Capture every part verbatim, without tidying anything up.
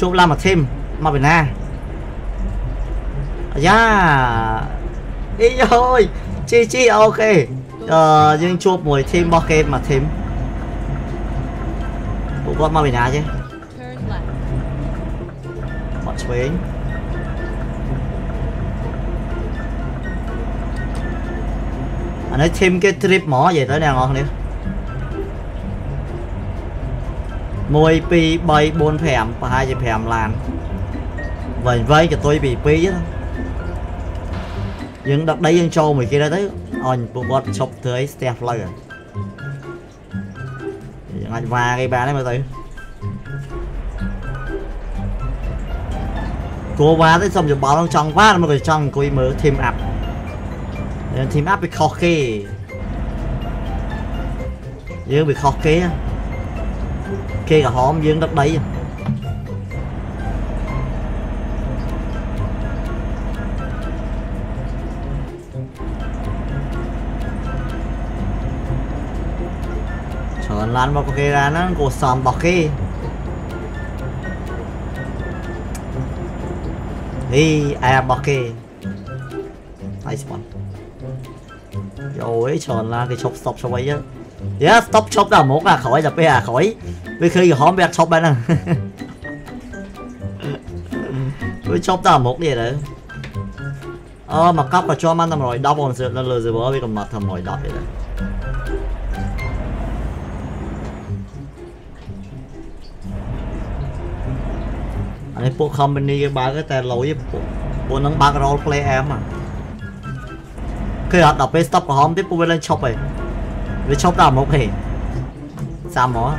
chụp làm mà thêm mà bên na yeah ý rồi chi chi ok ờ nhưng chụp mùi thêm bao kê mà thêm bộ con mà bên na chứ bọn chuối anh ấy thêm cái trip mỏ về tới nào ngon nữa mùi pi bay bốn phèm và hai chỉ phèm làm vậy với cho tôi bị pi chứ nhưng đợt đấy dân châu mười kia đó tới on bộ bot chọc tới step lại rồi anh và cái bà đấy mà tới cô ba tới xong rồi bảo nó trong quá mà rồi trong cô mới thêm áp thêm áp bị khó khê nhưng bị khó khê kê cả hóm dương đất đấy trời lan bao kê ra nó cô xòm bọc kê đi ai bọc kê ai spawn rồi trời lan cái chọc stop cho ấy á yeah stop chop là một à khỏi dập à khỏi vì khi hóm bẹt chop bên này với chop là một gì đấy ờ mà cấp và cho man tầm rồi đau còn sự là lừa rồi bữa vì còn mặt thầm rồi đau vậy đấy anh ấy bộ company cái ba cái tên lỗi bộ nó ba cái role play em à khi họ đọc cái stop của hóm tiếp bộ lên chop rồi với chop là một hình sao mà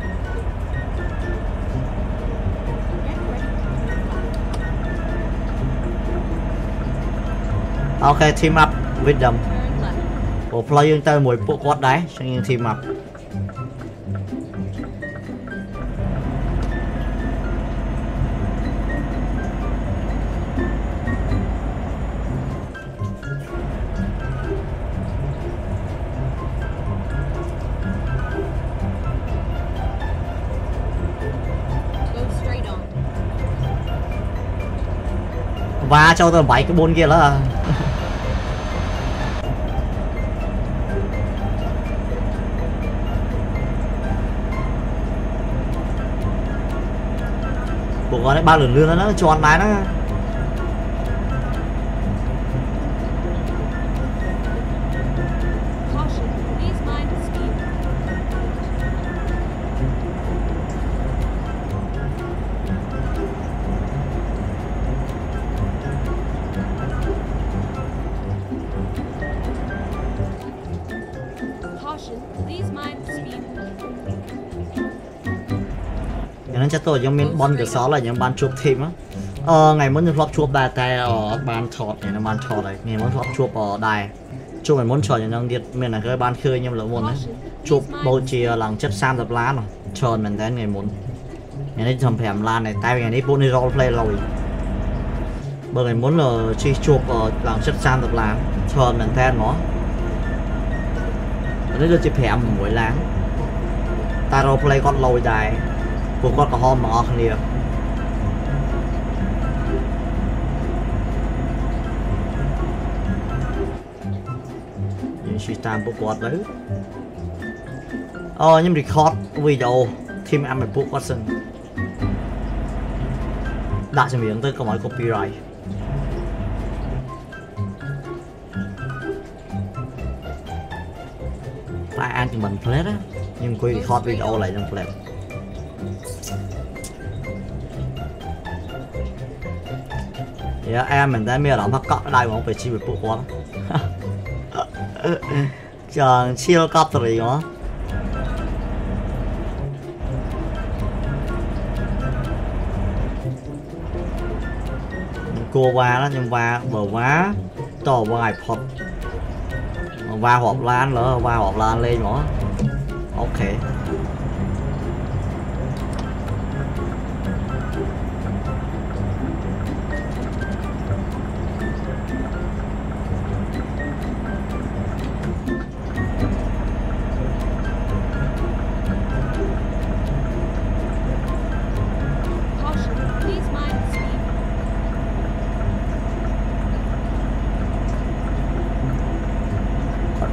ok team up with them bộ player tới mùi bộ quad đấy cho nên team up và cho tôi bảy cái bốn kia là bộ con ấy ba lần lươn nó tròn lái nó chắc tôi giống miếng bon của xó là những ban chụp thêm á ờ, ngày muốn vlog chụp đài tay ở ban thọt này là ban thọt này ngày muốn vlog chụp ở đài chụp ngày muốn chờ những năng điện mình là cái ban khơi nhưng là muốn đấy chụp bầu chia lằng chất sam tập lá rồi chờ mình đến ngày muốn ngày nay thầm phèm lan này tay ngày nay bốn role play rồi bởi ngày muốn là chi chụp ở lằng chất sam tập lá chờ mình tên nó đấy là chỉ phèm mỗi láng ta role play con lồi đài của con có hôm mà ngon nhiều những suy tam bộ quạt đấy ờ nhưng record video team em phải bộ quạt sân đã cho miếng tới câu nói copyright tại anh thì mình play á nhưng quy record video lại trong play yeah, em mình đã miêu đóng phát cọ đây mà không phải chi về bộ quá chẳng chiêu cọp rồi đó cô ba đó nhưng ba bờ quá to vài phật va hộp lan nữa va hộp lan lên nữa ok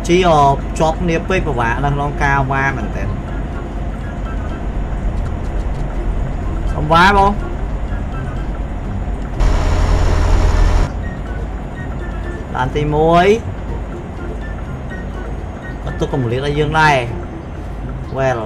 chỉ ở chóp nếp với bà vả là nó cao qua mình tên không vá không đàn tìm muối tôi còn một liệt ở dương này well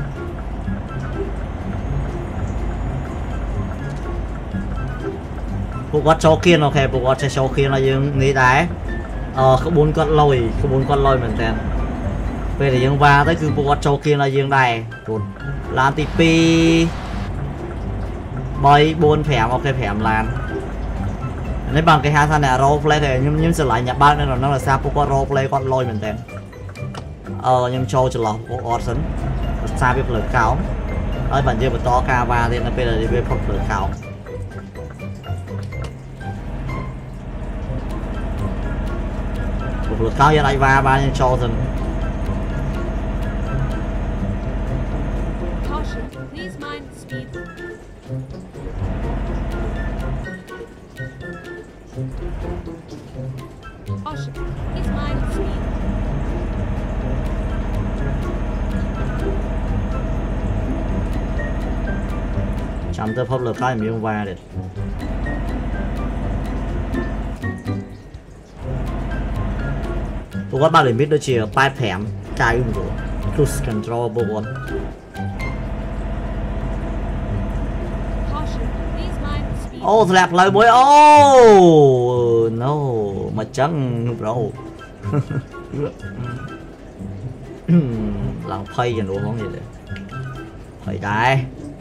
bộ quát cho kia ok bộ quát sẽ cho kia là dương nghĩ đáy ờ có bốn con lôi có bốn con lôi mình tên về để dương va tới cứ bộ quát cho kia là dương này rồi lan tivi bay bốn phèm ok phèm lan nếu bằng cái hai thằng này role play thì nhưng nhưng sẽ lại nhập bát nên là nó là sao bộ quát role play con lôi mình tên ờ nhưng cho cho lọc bộ quát sấn xa biết lực cao ở bản dương to ca va thì nó bây giờ đi về phục lực cao lực cao như này va ba nhưng cho dần chạm tới pháp lực cao miếng va được tôi có ba điểm biết đôi chỉ ba phèm trái ung của cruise control bộ bốn oh slap lại bối oh no mà chẳng bro làm phay dần luôn không gì đấy phay đây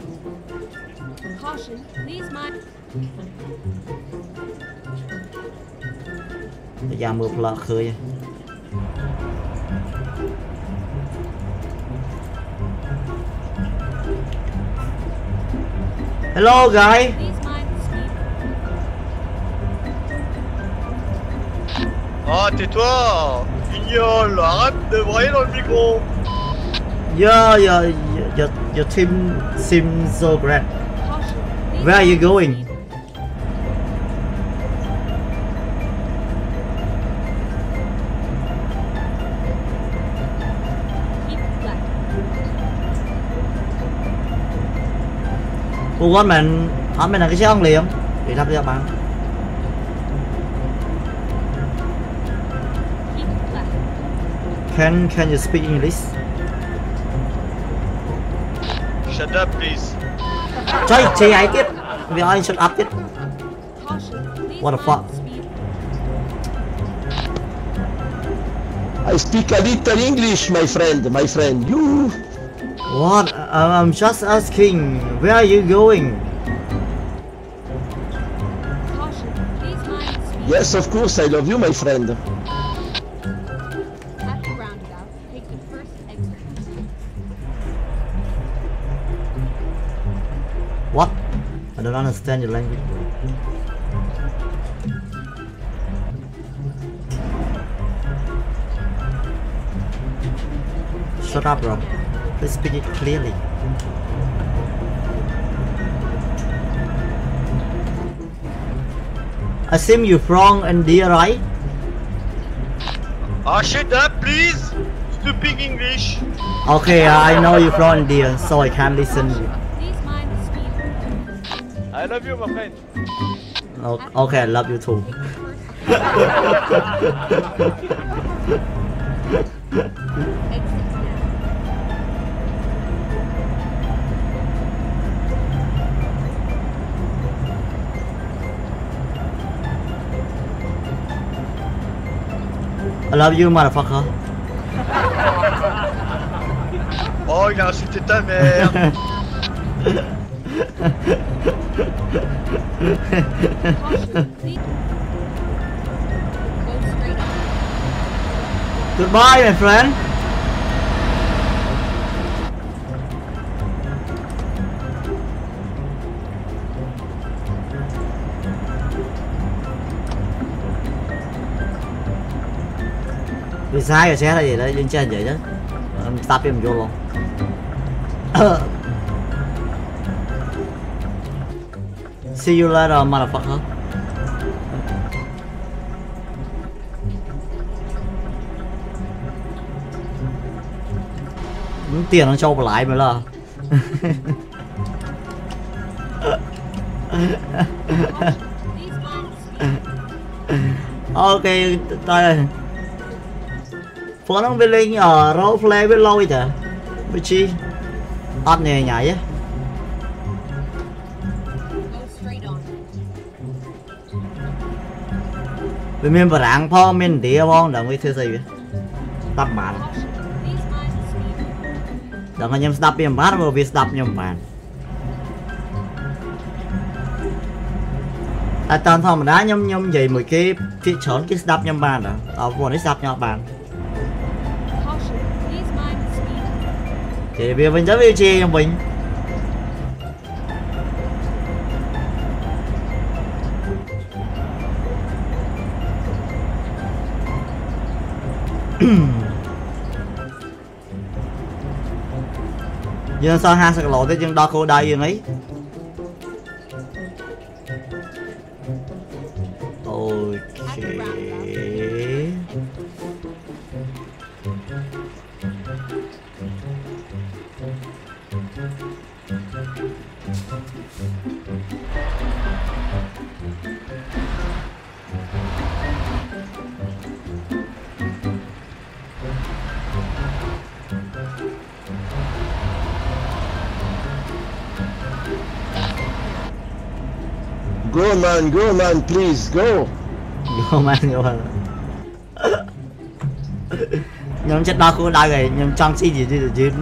bây giờ mưa lợ khơi hello guy oh tais-toi Guignol, arrête de brailler dans le micro. Yeah, yeah, your, your team seems so great. Where are you going? Cô con mình, họ mình là cái xe không liền để thắp cho bạn. Can can you speak English? Shut up, please. Chơi chơi ai tiếp? Vì ai shut up tiếp? What the fuck? I speak a little English, my friend, my friend. You. What? Uh, I'm just asking. Where are you going? Yes, of course, I love you, my friend. What? I don't understand your language. Shut up, bro. Please speak it clearly. I assume you're from India, right? Ah, shut up, please. Speak English. Okay, uh, I know you're from India, so I can't listen to you. I love you, my friend. Oh, okay, I love you too. I love you, motherfucker. Oh, il a insulté ta mère. Goodbye, my friend. Vì sai rồi xe là gì đó, dân trên vậy chứ. Tap em vô luôn. See you later, motherfucker. tiền nó cho vào lại mới là ok tay phone nó bên linh ở role play bên lâu vậy với chi ắt nè nhảy á vì mình phải ráng po mình đi không đừng có thứ gì vậy tập bạn đừng có nhầm stop nhầm bạn mà vì stop nhầm bạn tại toàn thông mà đá nhầm nhầm vậy mấy cái cái chọn cái stop nhầm bạn đó ở vùng cái stop nhầm bạn thì bây giờ mình rất yêu chi nhầm mình giờ sao hai sạc lộ tới chân đo cô đây ấy ok Go man, go man, please, go. Go man, go man. Nhóm chết đo cô đây rồi, nhóm trong xí gì chứ chứ.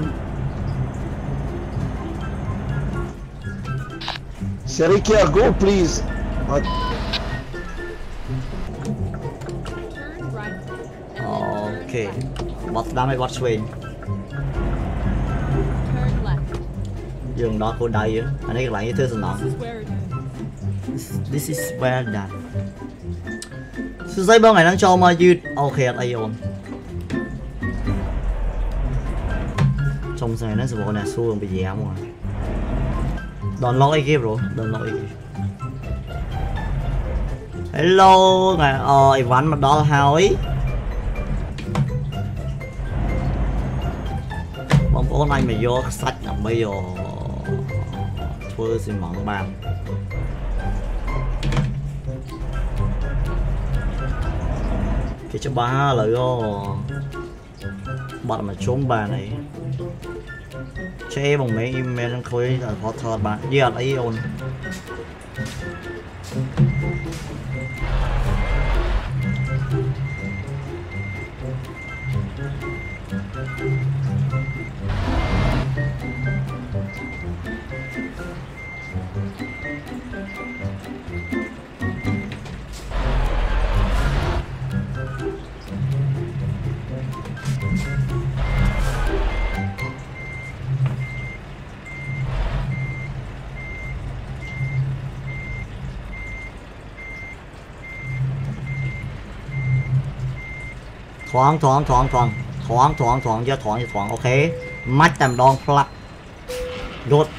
Serikia, go please. Uh, ok. Bot đam hay bot swing. Dừng đó cô đây á. Anh ấy lại như thế nào? This is well done. Sự dây bao ngày đang cho mà dư. Ok, đây ổn. Trong này nó sẽ bỏ nè xu bị dẻo mà. Đòn lỗi kia rồi, đòn lỗi kia. Hello, ngày ờ Ivan mà đó là hỏi. Bóng ôn anh mà vô sách là bây giờ thôi xin mong bạn. Cái cho ba lời ô bạn mà trốn bà này che bằng mấy email khối là có thật bạn giờ lấy ôn thoáng thoáng thoáng thoáng thoáng thoáng thoáng cho thoáng cho thoáng ok mắt tầm đòn flap rốt